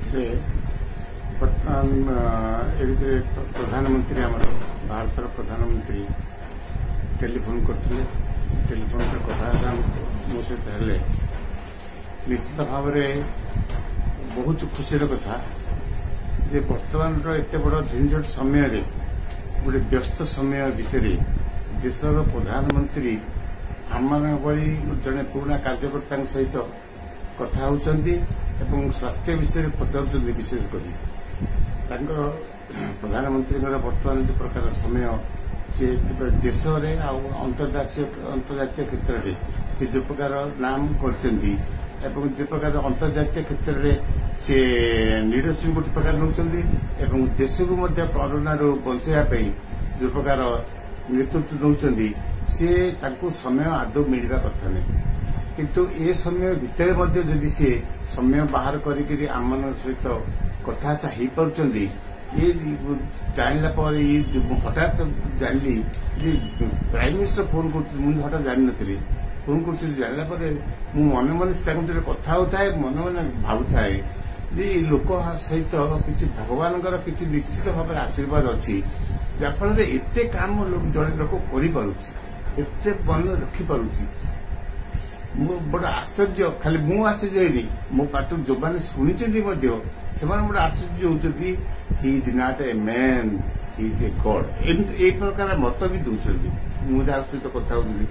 ବର୍ତ୍ତମାନ ଏ ଭିତରେ ପ୍ରଧାନମନ୍ତ୍ରୀ ଆମର ଭାରତର ପ୍ରଧାନମନ୍ତ୍ରୀ ଟେଲିଫୋନ କରିଥିଲେ। ଟେଲିଫୋନରେ କଥାବାର୍ତ୍ତା ମୋ ସହିତ ହେଲେ ନିଶ୍ଚିତ ଭାବରେ ବହୁତ ଖୁସିର କଥା ଯେ ବର୍ତ୍ତମାନର ଏତେ ବଡ଼ ଝିଞ୍ଝଟ ସମୟରେ ଗୋଟେ ବ୍ୟସ୍ତ ସମୟ ଭିତରେ ଦେଶର ପ୍ରଧାନମନ୍ତ୍ରୀ ଆମମାନଙ୍କ ଭଳି ଜଣେ ପୁରୁଣା କାର୍ଯ୍ୟକର୍ତ୍ତାଙ୍କ ସହିତ କଥା ହେଉଛନ୍ତି ଏବଂ ସ୍ୱାସ୍ଥ୍ୟ ବିଷୟରେ ପଚାରୁଛନ୍ତି। ବିଶେଷ କରି ତାଙ୍କର ପ୍ରଧାନମନ୍ତ୍ରୀଙ୍କର ବର୍ତ୍ତମାନ ଯେଉଁ ପ୍ରକାର ସମୟ ସେ ଦେଶରେ ଆଉ ଅନ୍ତର୍ଜାତୀୟ କ୍ଷେତ୍ରରେ ସେ ଯେଉଁ ପ୍ରକାର ନାମ କରିଛନ୍ତି ଏବଂ ଯେଉଁ ପ୍ରକାର ଅନ୍ତର୍ଜାତୀୟ କ୍ଷେତ୍ରରେ ସେ ଲିଡରସିପ୍ ଗୋଟେ ପ୍ରକାର ନେଉଛନ୍ତି ଏବଂ ଦେଶକୁ ମଧ୍ୟ କରୋନାରୁ ବଞ୍ଚାଇବା ପାଇଁ ଯେଉଁ ପ୍ରକାର ନେତୃତ୍ୱ ନେଉଛନ୍ତି ସେ ତାଙ୍କୁ ସମୟ ଆଦୌ ମିଳିବା କଥା ନାହିଁ। କିନ୍ତୁ ଏ ସମୟ ଭିତରେ ମଧ୍ୟ ଯଦି ସେ ସମୟ ବାହାର କରିକି ଆମମାନଙ୍କ ସହିତ କଥାବାର୍ତ୍ତା ହେଇପାରୁଛନ୍ତି ଇଏ ଜାଣିଲା ପରେ ମୁଁ ହଠାତ୍ ଜାଣିଲି ଯେ ପ୍ରାଇମ ମିନିଷ୍ଟର ଫୋନ୍ କରୁଥିଲି। ମୁଁ ହଠାତ୍ ଜାଣିନଥିଲି ଫୋନ୍ କରୁଥିଲି। ଜାଣିଲା ପରେ ମୁଁ ମନେ ମନେ ତାଙ୍କ ଭିତରେ କଥା ହେଉଥାଏ ମନେ ମନେ ଭାବୁଥାଏ ଯେ ଏ ଲୋକ ସହିତ କିଛି ଭଗବାନଙ୍କର କିଛି ନିଶ୍ଚିତ ଭାବରେ ଆଶୀର୍ବାଦ ଅଛି ଯାହାଫଳରେ ଏତେ କାମ ଜଣେ ଲୋକ କରିପାରୁଛି ଏତେ ମନେ ରଖିପାରୁଛି। ମୁଁ ବଡ଼ ଆଶ୍ଚର୍ଯ୍ୟ। ଖାଲି ମୁଁ ଆଶ୍ଚର୍ଯ୍ୟ ହେଇନି ମୋ ପାଠରୁ ଯୋଉମାନେ ଶୁଣିଛନ୍ତି ମଧ୍ୟ ସେମାନେ ବଡ଼ ଆଶ୍ଚର୍ଯ୍ୟ ହଉଛନ୍ତି he is not a man he is a god. ଏଇ ପ୍ରକାର ମତ ବି ଦଉଛନ୍ତି। ମୁଁ ଯାହା ସହିତ କଥା ହଉଥିଲି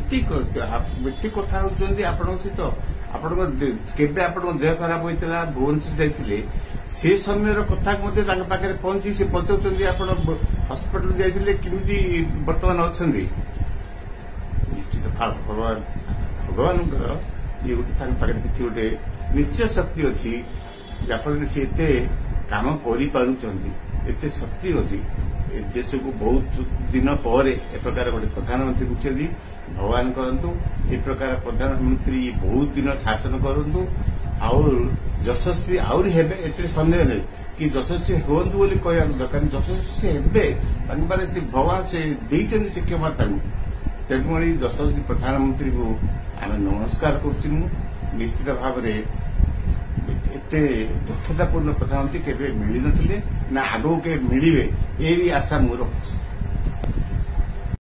ଏତେ କଥା ହଉଛନ୍ତି ଆପଣଙ୍କ ସହିତ। ଆପଣଙ୍କ କେବେ ଆପଣଙ୍କ ଦେହ ଖରାପ ହୋଇଥିଲା ଭୁବନେଶ୍ୱର ଯାଇଥିଲେ ସେ ସମୟର କଥା ମଧ୍ୟ ତାଙ୍କ ପାଖରେ ପହଞ୍ଚି ସେ ପଚାରୁଛନ୍ତି ଆପଣ ହସ୍ପିଟାଲ ଯାଇଥିଲେ କେମିତି ବର୍ତ୍ତମାନ ଅଛନ୍ତି। ନିଶ୍ଚିତ ଭଗବାନଙ୍କର ଇଏ ଗୋଟେ ତାଙ୍କ ପାଖରେ କିଛି ଗୋଟେ ନିଶ୍ଚୟ ଶକ୍ତି ଅଛି ଯାହାଫଳରେ ସେ ଏତେ କାମ କରିପାରୁଛନ୍ତି ଏତେ ଶକ୍ତି ଅଛି। ଏ ଦେଶକୁ ବହୁତ ଦିନ ପରେ ଏ ପ୍ରକାର ଗୋଟେ ପ୍ରଧାନମନ୍ତ୍ରୀ ବୁଝିଛନ୍ତି। ଭଗବାନ କରନ୍ତୁ ଏ ପ୍ରକାର ପ୍ରଧାନମନ୍ତ୍ରୀ ବହୁତ ଦିନ ଶାସନ କରନ୍ତୁ ଆଉ ଯଶସ୍ୱୀ ଆହୁରି ହେବେ ଏଥିରେ ସନ୍ଦେହ ନାହିଁ କି ଯଶସ୍ୱୀ ହୁଅନ୍ତୁ ବୋଲି କହିବାକୁ ଦରକାର। ଯଶସ୍ୱୀ ହେବେ ତାଙ୍କ ପାଖରେ ସେ ଭଗବାନ ସେ ଦେଇଛନ୍ତି ସେ କ୍ଷମତାକୁ। ତେଣୁଭଳି ଯଶସ୍ୱୀ ପ୍ରଧାନମନ୍ତ୍ରୀଙ୍କୁ ଆମେ ନମସ୍କାର କରୁଛୁ। ମୁଁ ନିଶ୍ଚିତ ଭାବରେ ଏତେ ଦକ୍ଷତାପୂର୍ଣ୍ଣ ପ୍ରଧାନମନ୍ତ୍ରୀ କେବେ ମିଳିନଥିଲେ ନା ଆଗକୁ କେବେ ମିଳିବେ ଏ ବି ଆଶା ମୁଁ ରଖୁଛି।